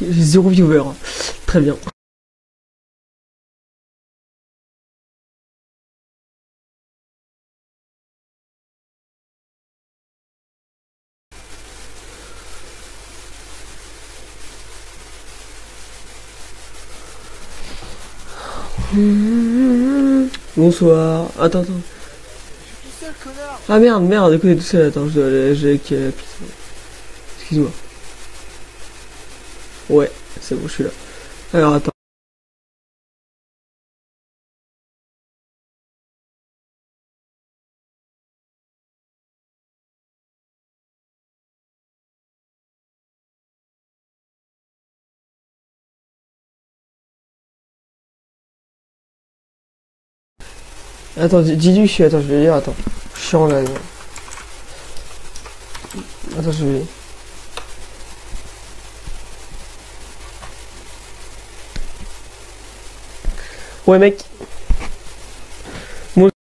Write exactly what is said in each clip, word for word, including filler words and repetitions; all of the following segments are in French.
J'ai zéro viewer. Très bien. Bonsoir. Attends, attends. Je suis tout seul, connard. Ah merde, merde, écoutez tout seul. Attends, je dois aller. J'ai. euh, Excuse-moi. Ouais, c'est bon, je suis là. Alors attends. Attends, dis- dis-lui, je suis. Attends, je vais dire, attends. Je suis en live. Attends, je vais. Ouais, mec. Moi.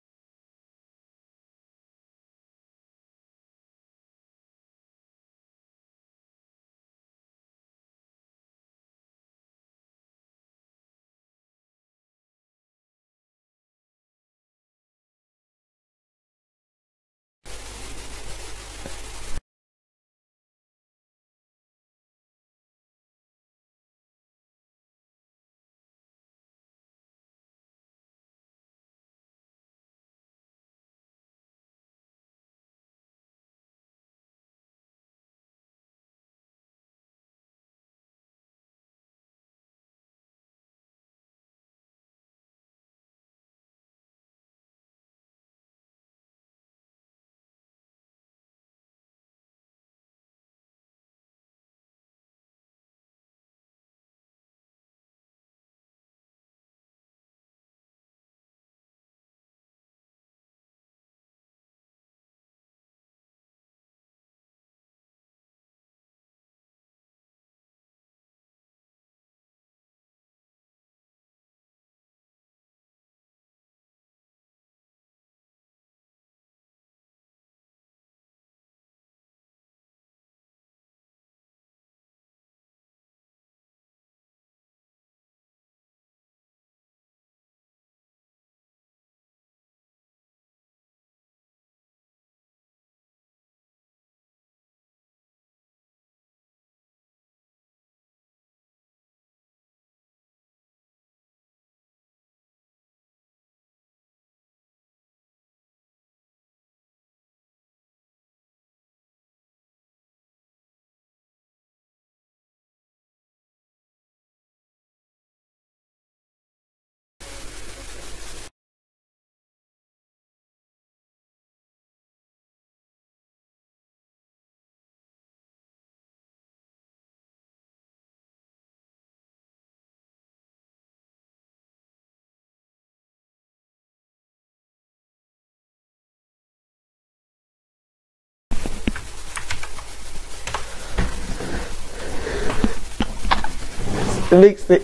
Mec, c'est.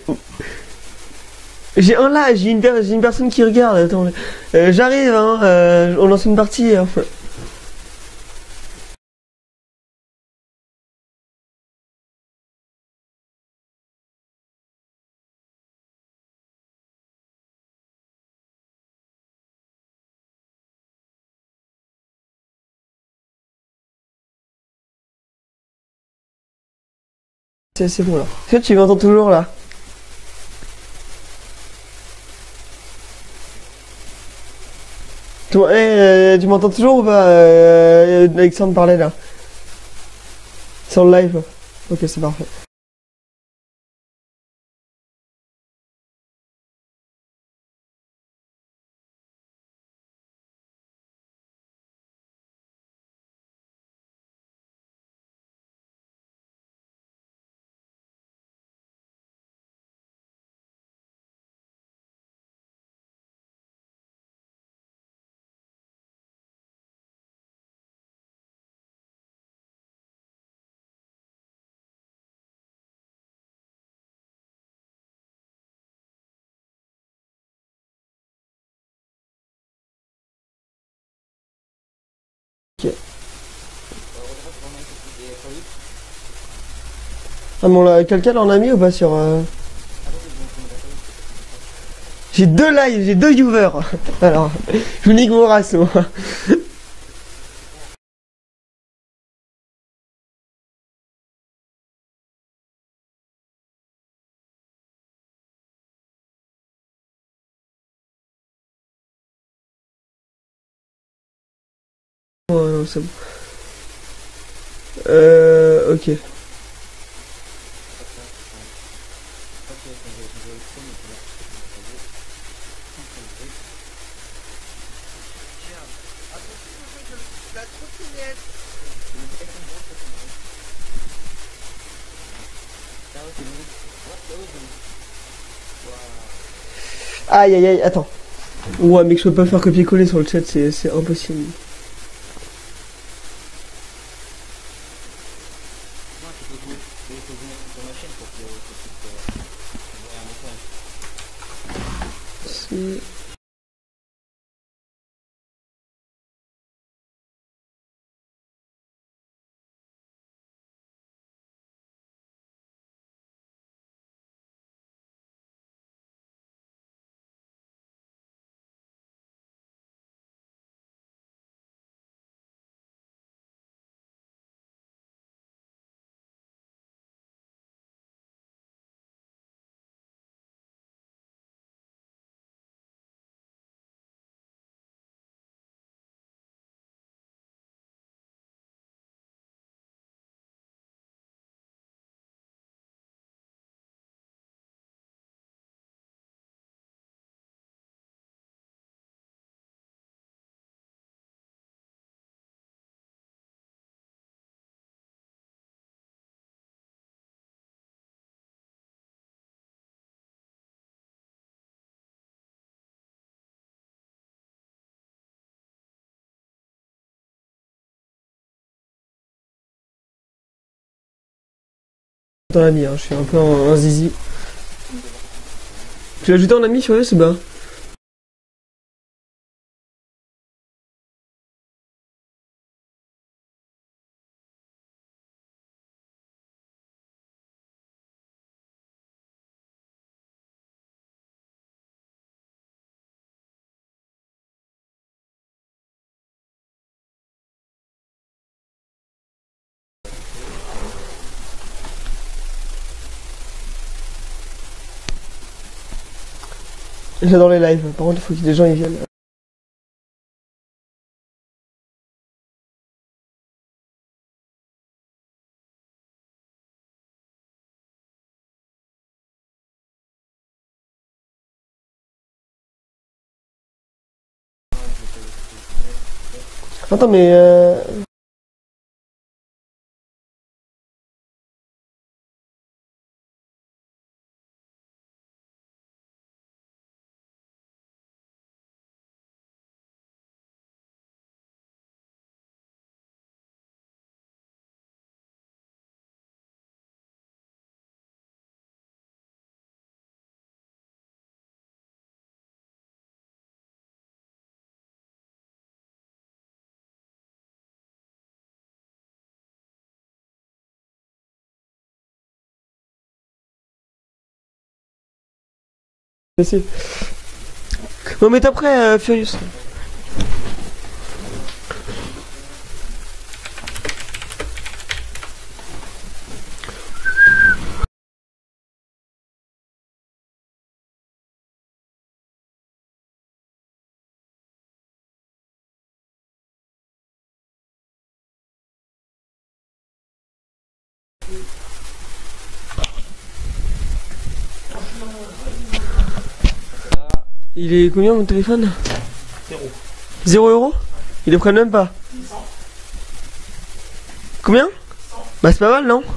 J'ai un là, j'ai une, per- j'ai une personne qui regarde. Attends, euh, j'arrive, hein. Euh, on lance une partie. Hein. C'est c'est bon là. Est-ce que tu m'entends toujours là? Tu, m'en- eh, euh, tu m'entends toujours ou pas? euh, Alexandre parlait là. Sur le live. Ok, c'est parfait. Ok. Ah bon là, quelqu'un en a mis ou pas sur... euh, J'ai deux lives, j'ai deux viewers. Alors, je vous nique vos races, moi. Ouais, non, c'est bon. Euh, ok. La trottinette. Aïe aïe aïe, attends. Ouais, mec, je peux pas faire copier-coller sur le chat, c'est c'est impossible. C'est- Dans l'ami, hein, je suis un peu un, un zizi. Tu l'as ajouté en ami sur eux, c'est bien. J'adore les lives, par contre, il faut que des gens y viennent. Attends, mais euh... mais si. Bon, mais t'es prêt, euh, Furious. Il est combien mon téléphone? Zéro. Zéro euro? Il est prêt même pas. Combien? Bah c'est pas mal, non?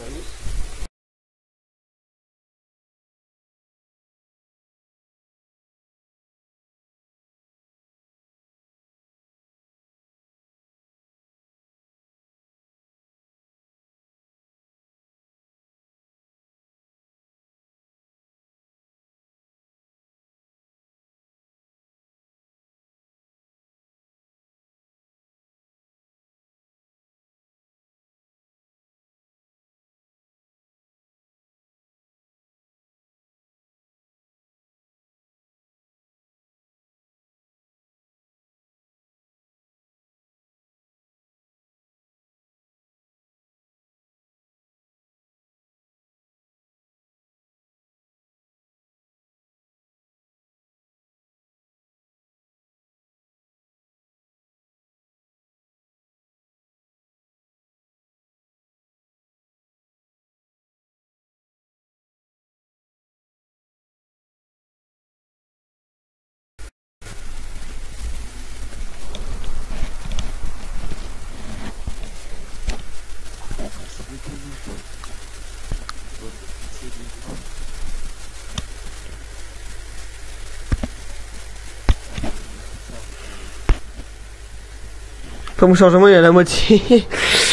Après mon chargement il est à la moitié.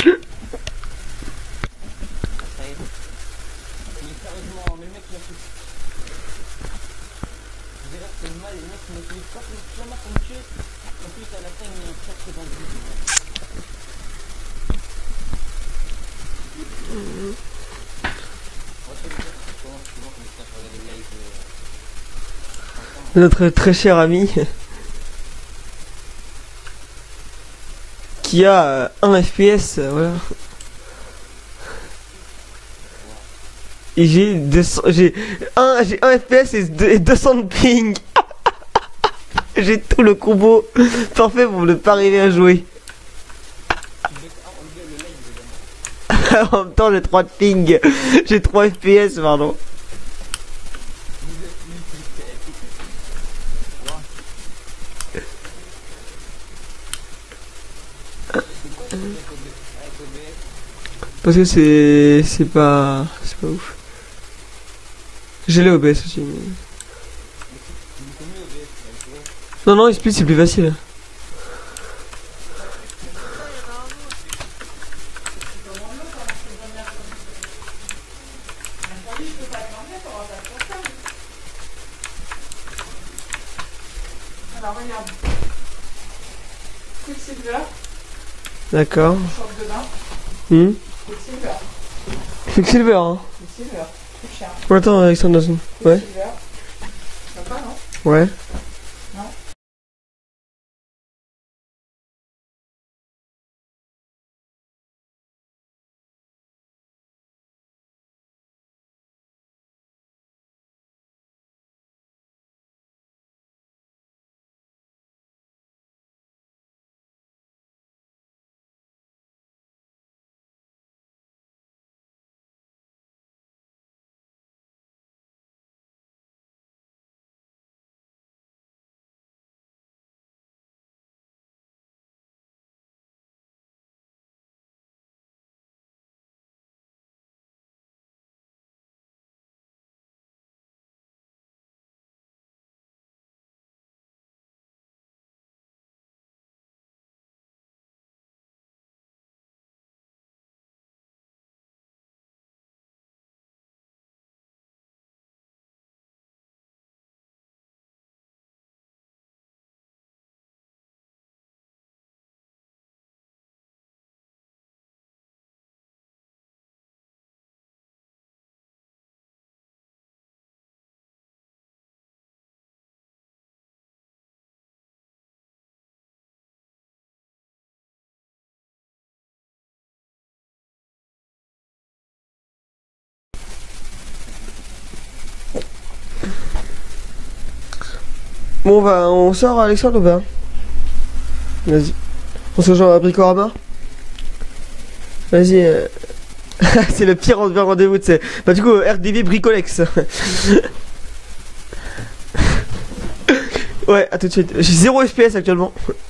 Notre très cher ami qui a euh, un F P S, euh, voilà. Et j'ai deux cents, j'ai un, j'ai un F P S et, deux, et deux cents de ping. J'ai tout le combo parfait pour ne pas arriver à jouer. En même temps j'ai trois de ping, j'ai trois F P S pardon. Parce que c'est c'est pas c'est pas ouf. J'ai les O B S aussi. Mais... Non non, split c'est plus facile. Alors regarde. Quicksilver. D'accord. Short de bain. Hmm. Quicksilver. Quicksilver hein. Quicksilver. Plus cher. Oh, attends Alexandre Dawson. Ouais. Quicksilver. Sympa non? Ouais. Non. Bon on va on sort Alexandre ou pas? Vas-y. On se rejoint à Bricorama. Vas-y. Euh... C'est le pire rendez-vous tu sais. Bah du coup R D V Bricolex. Ouais à tout de suite. J'ai zéro F P S actuellement.